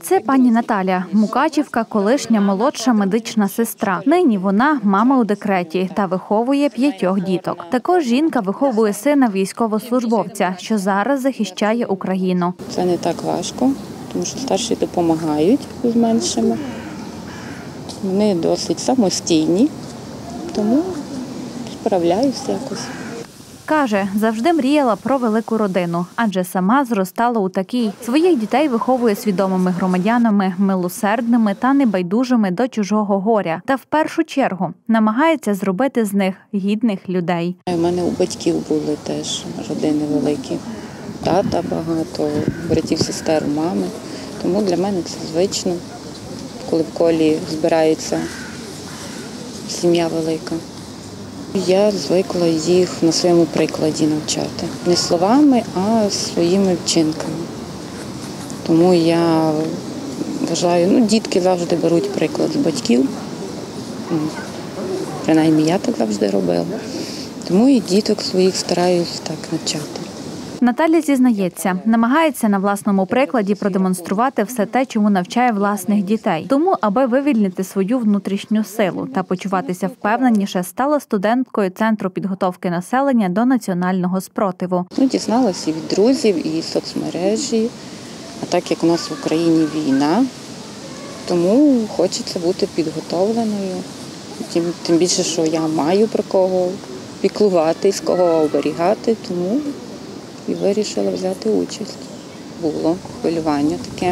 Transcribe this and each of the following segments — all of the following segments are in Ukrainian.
Це пані Наталя, мукачівка, колишня молодша медична сестра. Нині вона мама у декреті та виховує 5 діток. Також жінка виховує сина військовослужбовця, що зараз захищає Україну. Це не так важко, тому що старші допомагають з меншими. Вони досить самостійні, тому справляюся якось. Каже, завжди мріяла про велику родину, адже сама зростала у такій. Своїх дітей виховує свідомими громадянами, милосердними та небайдужими до чужого горя. Та в першу чергу намагається зробити з них гідних людей. У мене у батьків були теж родини великі. Тата багато, братів, сестер, мами. Тому для мене це звично, коли в колі збирається сім'я велика. Я звикла їх на своєму прикладі навчати. Не словами, а своїми вчинками. Тому я вважаю, дітки завжди беруть приклад з батьків. Принаймні я так завжди робила. Тому і діток своїх стараюсь так навчати. Наталя зізнається, намагається на власному прикладі продемонструвати все те, чому навчає власних дітей. Тому, аби вивільнити свою внутрішню силу та почуватися впевненіше, стала студенткою Центру підготовки населення до національного спротиву. Дізналася і від друзів, і соцмережі. А так як у нас в Україні війна, тому хочеться бути підготовленою. Тим більше, що я маю про кого піклуватись, кого оберігати, тому і вирішила взяти участь. Було хвилювання таке.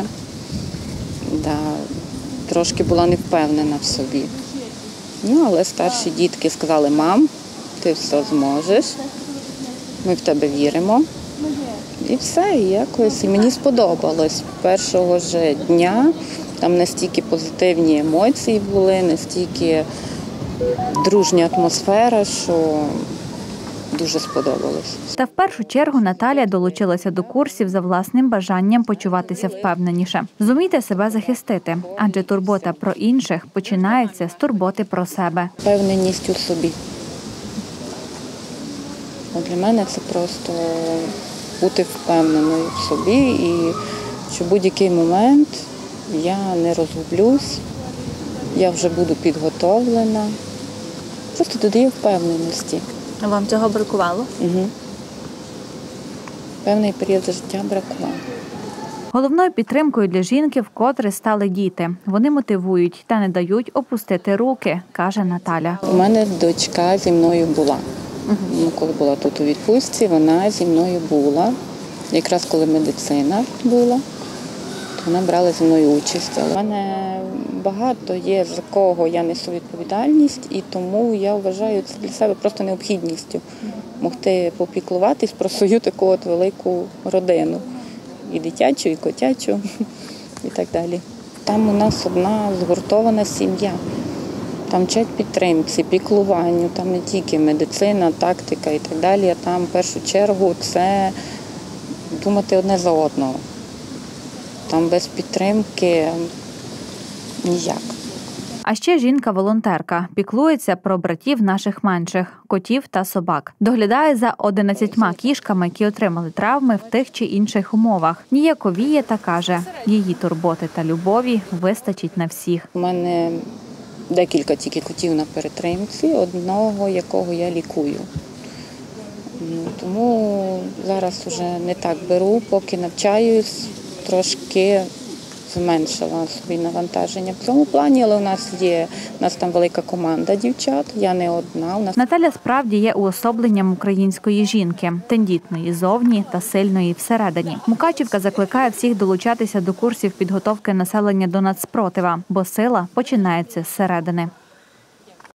Трошки була не впевнена в собі. Але старші дітки сказали: мам, ти все зможеш, ми в тебе віримо. І все, і мені сподобалось. Першого ж дня там настільки позитивні емоції були, настільки дружня атмосфера, що дуже сподобалось. Та в першу чергу Наталя долучилася до курсів за власним бажанням почуватися впевненіше. Зумійте себе захистити, адже турбота про інших починається з турботи про себе. Впевненість у собі. Для мене це просто бути впевненою в собі і що в будь-який момент я не розгублюсь, я вже буду підготовлена. Просто додає впевненості. А вам цього бракувало? Угу. Певний період життя бракувало. Головною підтримкою для жінки вкотре стали діти. Вони мотивують та не дають опустити руки, каже Наталя. У мене дочка зі мною була. Коли була тут у відпустці, вона зі мною була. Якраз коли медицина була, то вона брала зі мною участь. Але в мене багато є, за кого я несу відповідальність, і тому я вважаю це для себе просто необхідністю могти попіклуватись про свою таку от велику родину. І дитячу, і котячу, і так далі. Там у нас одна згуртована сім'я. Там вчать підтримці, піклуванню, там не тільки медицина, тактика і так далі, а там в першу чергу це думати одне за одного. Там без підтримки ніяк. А ще жінка-волонтерка. Піклується про братів наших менших, котів та собак. Доглядає за 11 кішками, які отримали травми в тих чи інших умовах. Ніяковіє та каже, її турботи та любові вистачить на всіх. У мене декілька тільки котів на перетримці, одного, якого я лікую. Тому зараз вже не так беру, поки навчаюсь, трошки зменшила собі навантаження в цьому плані, але у нас там велика команда дівчат, я не одна. Наталя справді є уособленням української жінки, тендітної зовні та сильної всередині. Мукачівка закликає всіх долучатися до курсів підготовки населення до нацспротива, бо сила починається зсередини.